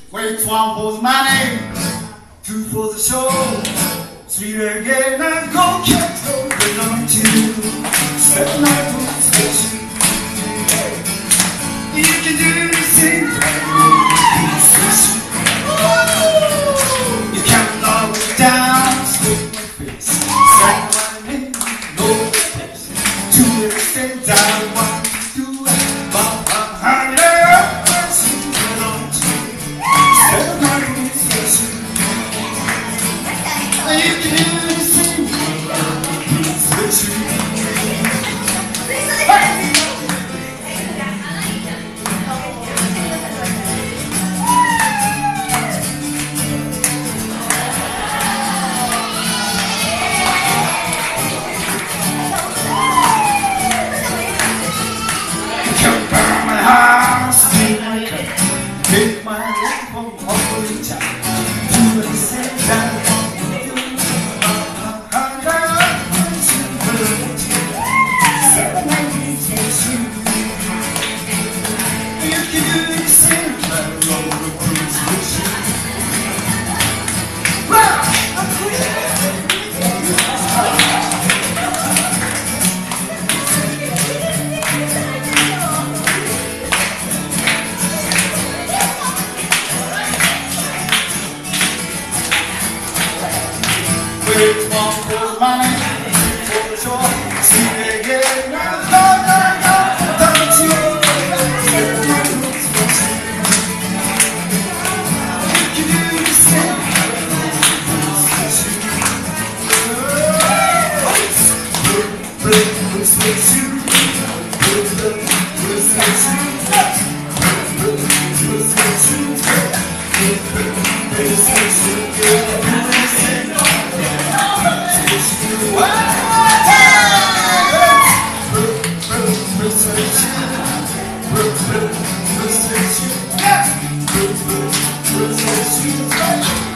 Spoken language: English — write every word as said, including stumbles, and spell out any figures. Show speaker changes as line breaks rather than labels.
Wait, one for the money, two for the show, three again and go can't go belong to you. Seven night for the station. You can do anything. You can't knock me down, stick my face. Say my name, no place. Two everything that I want to do. But I'm hungry. You can do anything. Take my life from holy child. Do the same that I want to do. Seven nights station. You can do the same that I want to do. Wait one for the money, for the show, see again, no, no, no, don't you? You can do the same. Yeah.